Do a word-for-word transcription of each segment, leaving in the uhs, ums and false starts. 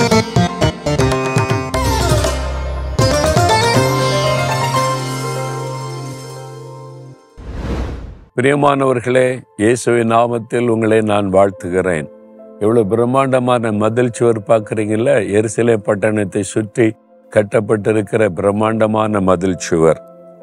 பிரியமானவர்களே, இயேசுவின் நாமத்தில் உங்களை நான் வாழ்த்துகிறேன். எவ்வளவு பிரம்மாண்டமான மதில் சுவர் பார்க்குறீங்களா? எருசலேம் பட்டணத்தை சுற்றி கட்டப்பட்டிருக்கிற பிரம்மாண்டமான மதில் சுவர்.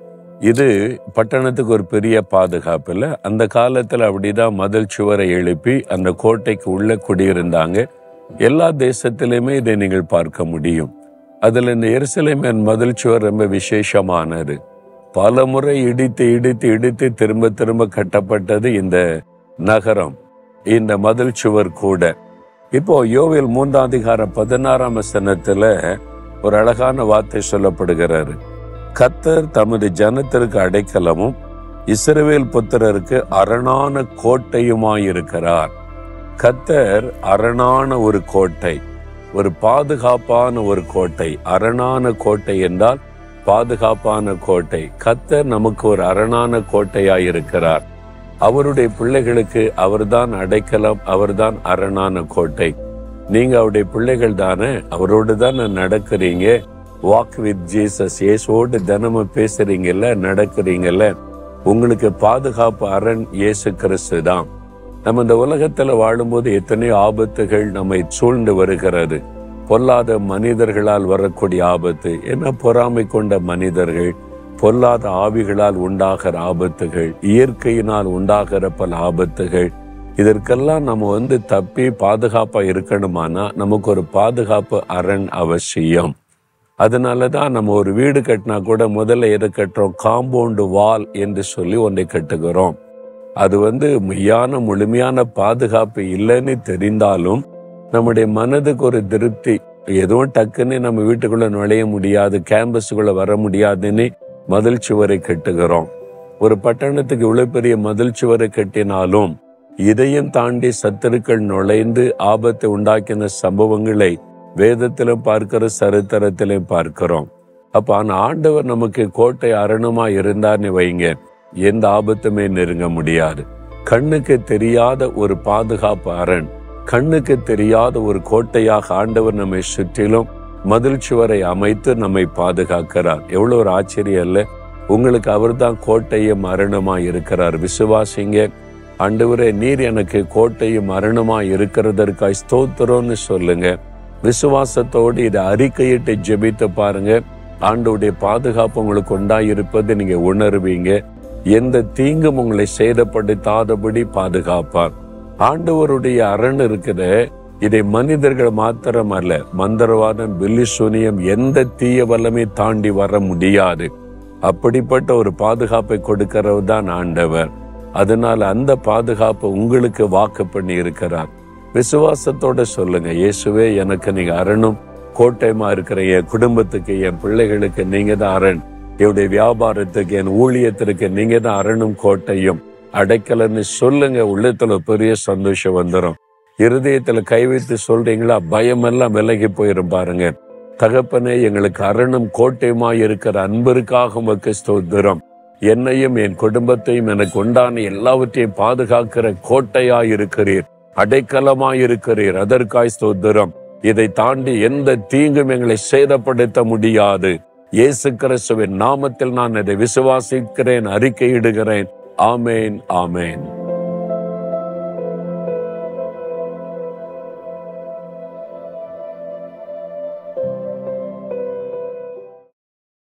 இது பட்டணத்துக்கு ஒரு பெரிய பாதுகாப்பு இல்லை. அந்த காலத்தில் அப்படிதான் மதில் சுவரை எழுப்பி அந்த கோட்டைக்கு உள்ள குடியிருந்தாங்க. எல்லா தேசத்திலுமே இதை நீங்கள் பார்க்க முடியும். அதில் இந்த எருசலேம் மதில் சுவர் ரொம்ப விசேஷமானது. பல முறை இடித்து இடித்து இடித்து திரும்ப திரும்ப கட்டப்பட்டது இந்த நகரம், இந்த மதில் சுவர் கூட. இப்போ யோவேல் மூன்றாம் அதிகாரம் பதினாறாம் வசனத்துல ஒரு அழகான வார்த்தை சொல்லப்படுகிறாரு. கர்த்தர் தமது ஜனத்திற்கு அடைக்கலமும் இஸ்ரவேல் புத்திரருக்கு அரணான கோட்டையுமாயிருக்கிறார். கர்த்தர் அரணான ஒரு கோட்டை, ஒரு பாதுகாப்பான ஒரு கோட்டை. அரணான கோட்டை என்றால் பாதுகாப்பான கோட்டை. கர்த்தர் நமக்கு ஒரு அரணான கோட்டையாயிருக்கிறார். அவருடைய பிள்ளைகளுக்கு அவர்தான் அடைக்கலம், அவர்தான் அரணான கோட்டை. நீங்க அவருடைய பிள்ளைகள் தானே, அவரோடு தான் நடக்கிறீங்க. வாக் வித் ஜீசஸ், இயேசுவோடு தினமும் பேசுறீங்கல்ல, நடக்கிறீங்கல்ல. உங்களுக்கு பாதுகாப்பு அரண் இயேசு கிறிஸ்து தான். நம்ம இந்த உலகத்துல வாழும்போது எத்தனையோ ஆபத்துகள் நம்மை சூழ்ந்து வருகிறது. பொல்லாத மனிதர்களால் வரக்கூடிய ஆபத்து, ஏன்னா பொறாமை கொண்ட மனிதர்கள், பொல்லாத ஆவிகளால் உண்டாகிற ஆபத்துகள், இயற்கையினால் உண்டாகிற பல ஆபத்துகள். இதற்கெல்லாம் நம்ம வந்து தப்பி பாதுகாப்பா இருக்கணுமானா நமக்கு ஒரு பாதுகாப்பு அரண் அவசியம். அதனாலதான் நம்ம ஒரு வீடு கட்டினா கூட முதல்ல எதை கட்டுறோம்? காம்பவுண்டு வால் என்று சொல்லி ஒன்றை கட்டுகிறோம். அது வந்து மெய்யான முழுமையான பாதுகாப்பு இல்லைன்னு தெரிந்தாலும் நம்முடைய மனதுக்கு ஒரு திருப்தி. எதுவும் டக்குன்னு நம்ம வீட்டுக்குள்ள நுழைய முடியாது, கேம்பஸுக்குள்ள வர முடியாதுன்னு மதில் சுவரை கட்டுகிறோம். ஒரு பட்டணத்துக்கு இவ்வளவு பெரிய மதில் சுவரை கட்டினாலும் இதையும் தாண்டி சத்துருக்கள் நுழைந்து ஆபத்தை உண்டாக்கின சம்பவங்களை வேதத்திலும் பார்க்கிற, சரித்திரத்திலும் பார்க்கிறோம். அப்ப ஆனா ஆண்டவர் நமக்கு கோட்டை அரணமா இருந்தார்னு வைங்க, எந்த ஆபத்துமே நெருங்க முடியாது. கண்ணுக்கு தெரியாத ஒரு பாதுகாப்பு அரண், கண்ணுக்கு தெரியாத ஒரு கோட்டையாக ஆண்டவர் நம்மை சுற்றிலும் மதில் சுவரை அமைத்து நம்மை பாதுகாக்கிறார். எவ்வளவு ஒரு ஆச்சரியம் இல்ல? உங்களுக்கு அவர் தான் கோட்டையும் அரணமாய் இருக்கிறார். விசுவாசிங்க. ஆண்டவரே, நீர் எனக்கு கோட்டையும் அரணமாய் இருக்கிறதற்காய் ஸ்தோத்திரம்னு சொல்லுங்க. விசுவாசத்தோடு இதை அறிக்கையிட்டு ஜெபித்து பாருங்க. ஆண்டவருடைய பாதுகாப்பு உங்களுக்கு உண்டாயிருப்பது நீங்க உணர்வீங்க. எந்த தீங்கும் உங்களை சேதப்படுத்தாதபடி பாதுகாப்பார். ஆண்டவருடைய அரண் இருக்கிற, இதை மனிதர்கள் மாத்திரம் அல்ல, மந்திரவாதம், பில்லி சூனியம், எந்த தீய வல்லமை தாண்டி வர முடியாது. அப்படிப்பட்ட ஒரு பாதுகாப்பை கொடுக்கிறவர் தான் ஆண்டவர். அதனால அந்த பாதுகாப்பு உங்களுக்கு வாக்கு பண்ணி இருக்கிறார். விசுவாசத்தோட சொல்லுங்க, இயேசுவே, எனக்கு நீங்க அரணும் கோட்டையமா இருக்கிற என் குடும்பத்துக்கு, என் பிள்ளைகளுக்கு நீங்க தான் அரண். என்னுடைய வியாபாரத்துக்கு, என் ஊழியத்திற்கு நீங்க தான் அரணும் கோட்டையும் அடைக்கலன்னு சொல்லுங்க. உள்ளத்துல பெரிய சந்தோஷம் வந்துடும். இருதயத்துல கை வைத்து சொல்றீங்களா, பயமெல்லாம் விலகி போயிரும் பாருங்க. தகப்பனே, எங்களுக்கு அரணும் கோட்டையுமாய் இருக்கிற அன்பிற்காக உமக்கு ஸ்தோத்திரம். என்னையும் என் குடும்பத்தையும் எனக்கு உண்டான எல்லாவற்றையும் பாதுகாக்கிற கோட்டையாய் இருக்கிறீர், அடைக்கலமாய் இருக்கிறீர். அதற்காய் ஸ்தோத்திரம். இதை தாண்டி எந்த தீங்கும் எங்களை சேதப்படுத்த முடியாது. இயேசு கிறிஸ்துவின் நாமத்தில் நான் இதை விசுவாசிக்கிறேன், அறிக்கையிடுகிறேன். ஆமேன், ஆமேன்.